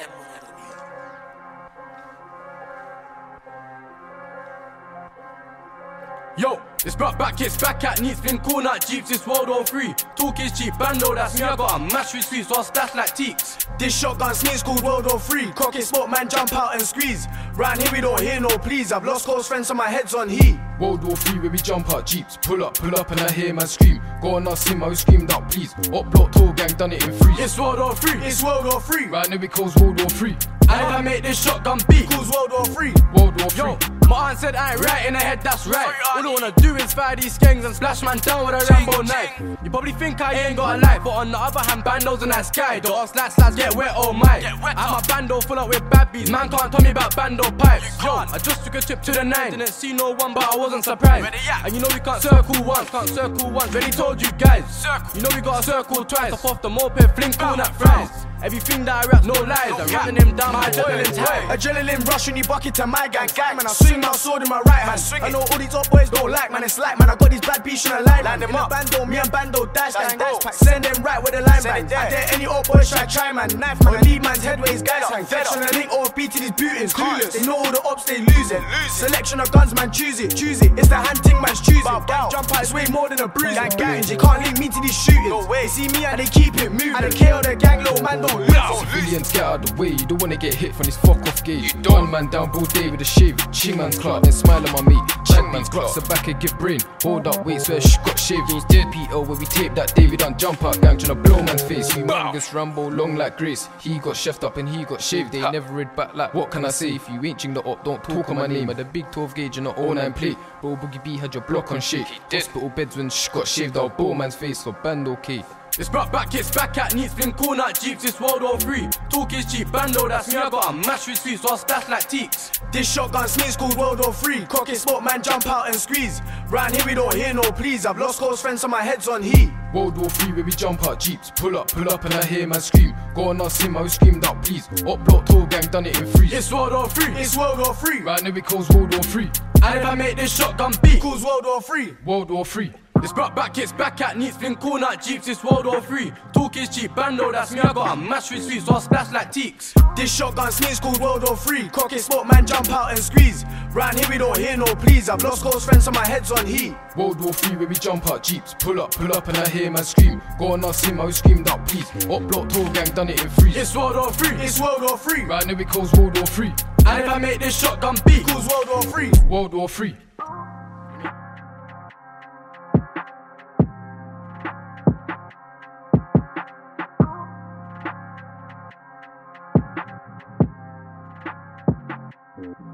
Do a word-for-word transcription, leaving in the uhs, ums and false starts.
Yo, it's brought back, it's back at neat, spin cool nut jeeps, it's World War three. Talk is cheap, bando, that's me, I got a match with sweets, so I stash like teaks. This shotgun sneaks called World War three. Cock it, smoke, man, jump out and squeeze. Round here we don't hear no please. I've lost close friends so my head's on heat. World War three where we jump out jeeps. Pull up, pull up and I hear man scream. Go on us him, I screamed out please. Up block, tour gang, done it in three. It's World War three, It's World War three. Right now we calls World War three. And if I make this shotgun beat, Calls World War three. World War three. Yo, my aunt said I ain't right in the head, that's right. All I wanna do is fire these skanks and splash man down with a Rambo knife. You probably think I ain't got a life, but on the other hand, bandos in that sky. Don't ask lads, lads get wet, oh my. I'm a bando full up with bad beats, man can't tell me about bando pipes. Yo, I just took a trip to the nine, didn't see no one, but I wasn't surprised. And you know we can't circle once, can't circle once. Already told you guys, you know we gotta circle twice. Top off the moped, fling cool nut fries. Everything that I rap, no lies. I'm running him down, my adrenaline's high. Adrenaline rush when you bucket to my gang. Gang, man, I swing my sword in my right hand. I know all these top boys don't like, man, it's like, man, I got these bad beats in the line. Line them up, bando, me and bando dash gang. Send them right with the line bang. I dare any old boys try try, man. Knife, man, lead man's headways, guys hang. Fetch on the link, O F B to these bootings. Clueless, they know all the ops, they losing. Selection of guns, man, choose it, choose it. It's the hand thing, man's choosing. Gang jump out, it's way more than a bruise. Gang gangs, you can't link me to these shootings. No way, see me and they keep it moving. And they K O the gang, little man don't lose. Get out of the way, you don't wanna get hit from this fuck off gauge. One man down, all day with a shave. Ching man's clock, then smile at my mate. Chang man's clocks, the back and give brain. Hold up, wait, swear sh got shaved. Those dead P O where we tape that day, we done jump out gang, tryna blow man's face. Humongous Rambo, long like Grace. He got chefed up and he got shaved. They never read back like, what can I say? If you ain't ching the up, don't talk on my name. At the big twelve gauge and the oh nine plate. Bro, Boogie B had your block on shake. Hospital beds when sh got shaved out, blow man's face for Bandokay. It's brought back, it's back at neat, spin cool nut jeeps, it's World War three. Talk is cheap, bando, that's me, I got a match with sweets, so I stash like teaks. This shotgun sneaks called World War three. Cock it, smoke, man, jump out and squeeze. Round here we don't hear no please. I've lost close friends so my head's on heat. World War three where we jump out jeeps. Pull up, pull up and I hear man scream. Go on us him, I screamed out please. Up block, tour gang, done it in three. It's World War three, It's World War three. Right now we calls World War three. And if I make this shotgun beat, Calls World War three. World War three. It's brought back, it's back at neat, spin cool nut jeeps, it's World War three. Talk is cheap, bando, that's me, I got a match with sweets, so I splash like teaks. This shotgun sneaks called World War three. Cock it, smoke, man, jump out and squeeze. Round here we don't hear no please. I've lost close friends so my head's on heat. World War three where we jump out jeeps. Pull up, pull up and I hear man scream. Go on us him, I screamed out please. Up block, tour gang, done it in three. It's World War three, It's World War three. Right now we calls World War three. And if I make this shotgun beat, Calls World War three. World War three. Mm-hmm.